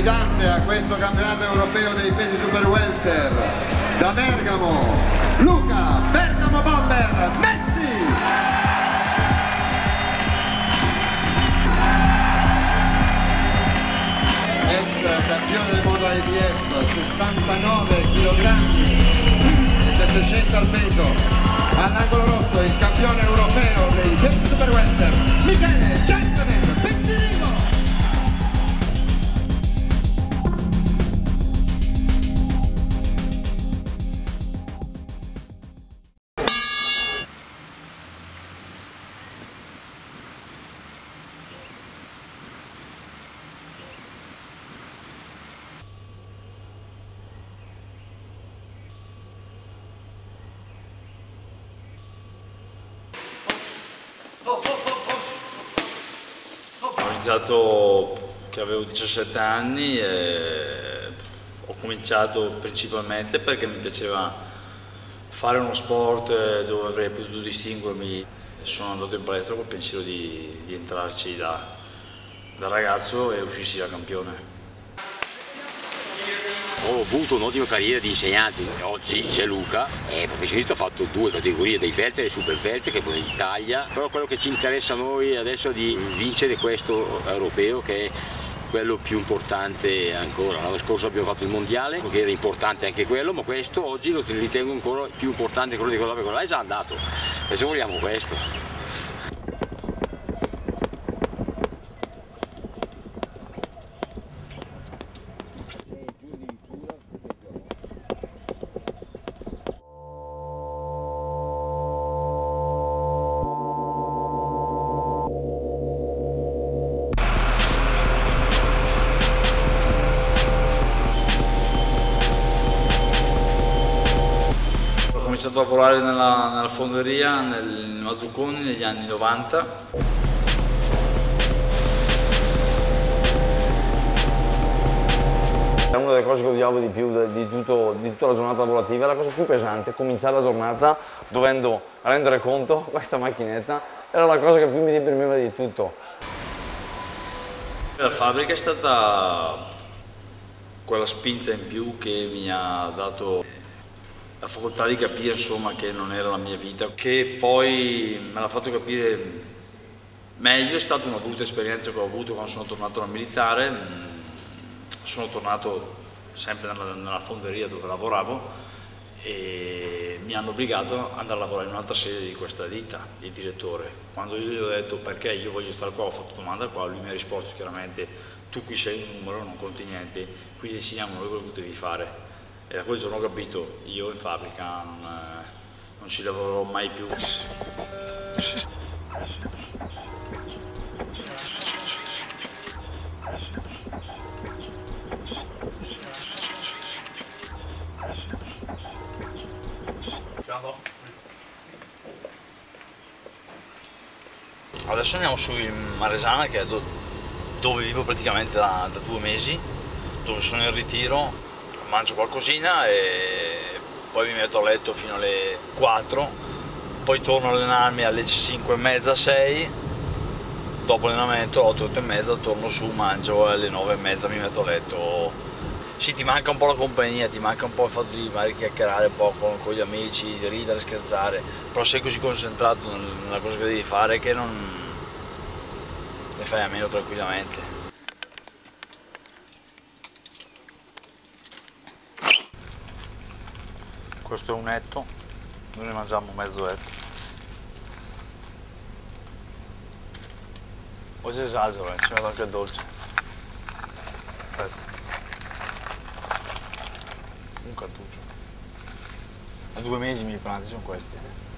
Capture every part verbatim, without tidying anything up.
sfidante a questo campionato europeo dei pesi super welter, da Bergamo, Luca BergamoBomber Messi! Ex campione del mondo I D F, sessantanove chilogrammi e settecento al peso. All'angolo rosso il campione europeo dei pesi super welter, Michele Gentleman Pensirillo! Ho iniziato che avevo diciassette anni e ho cominciato principalmente perché mi piaceva fare uno sport dove avrei potuto distinguermi. Sono andato in palestra col pensiero di, di entrarci da, da ragazzo e uscirsi da campione. Ho avuto un'ottima carriera di insegnante, oggi c'è Luca, è professionista, ha fatto due categorie, dei welter e super welter, che poi in Italia, però quello che ci interessa a noi adesso è di vincere questo europeo, che è quello più importante ancora. L'anno scorso abbiamo fatto il mondiale, che era importante anche quello, ma questo oggi lo ritengo ancora più importante quello di quello, perché quello là è già andato, adesso vogliamo questo. Ho iniziato a lavorare nella, nella fonderia nel Mazzucconi negli anni novanta. Una delle cose che odiavo di più di, tutto, di tutta la giornata lavorativa, la cosa più pesante, cominciare la giornata dovendo rendere conto questa macchinetta, era la cosa che più mi deprimeva di tutto. La fabbrica è stata quella spinta in più che mi ha dato la facoltà di capire, insomma, che non era la mia vita, che poi me l'ha fatto capire meglio. È stata una brutta esperienza che ho avuto quando sono tornato dal militare. Sono tornato sempre nella, nella fonderia dove lavoravo e mi hanno obbligato ad andare a lavorare in un'altra sede di questa ditta, il direttore. Quando io gli ho detto perché io voglio stare qua, ho fatto domanda qua, lui mi ha risposto chiaramente: tu qui sei un numero, non conti niente, qui decidiamo noi quello che devi fare. E da quel giorno ho capito, io in fabbrica non, non ci lavorerò mai più. Adesso andiamo su in Maresana, che è do, dove vivo praticamente da, da due mesi, dove sono in ritiro. Mangio qualcosina e poi mi metto a letto fino alle quattro, poi torno a allenarmi alle cinque e mezza, sei, dopo l'allenamento otto, otto e mezza torno su, mangio e alle nove e mezza mi metto a letto. Sì, ti manca un po' la compagnia, ti manca un po' il fatto di magari chiacchierare un po' con, con gli amici, di ridere, scherzare, però sei così concentrato nella cosa che devi fare che non ne fai a meno tranquillamente. Questo è un etto, noi ne mangiamo mezzo etto. Oggi esagero, eh, ci metto anche il dolce. Aspetta. Un cartuccio. Da due mesi i miei pranzi sono questi.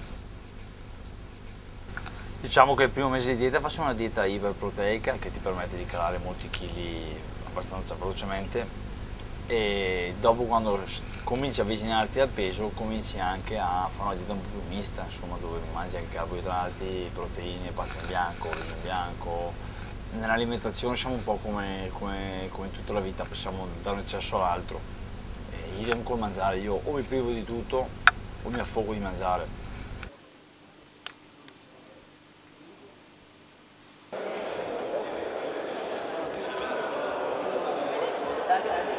Diciamo che il primo mese di dieta faccio una dieta iperproteica che ti permette di calare molti chili abbastanza velocemente. E dopo, quando cominci a avvicinarti al peso, cominci anche a fare una dieta un po' più mista, insomma, dove mangi anche carboidrati, proteine, pasta in bianco, riso in bianco. Nell'alimentazione siamo un po' come, come, come in tutta la vita, passiamo da un eccesso all'altro. E idem col mangiare, io o mi privo di tutto o mi affogo di mangiare.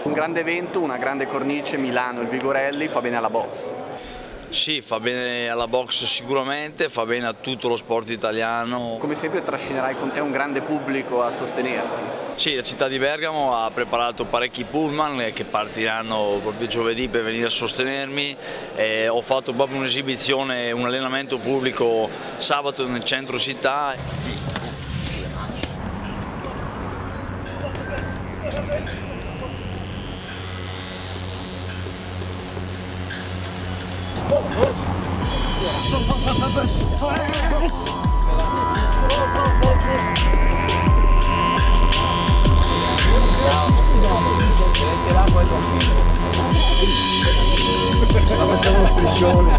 Un grande evento, una grande cornice, Milano, il Vigorelli, fa bene alla box. Sì, fa bene alla box sicuramente, fa bene a tutto lo sport italiano. Come sempre trascinerai con te un grande pubblico a sostenerti. Sì, la città di Bergamo ha preparato parecchi pullman che partiranno proprio giovedì per venire a sostenermi. E ho fatto proprio un'esibizione, un allenamento pubblico sabato nel centro città. La facciamo uno striscione.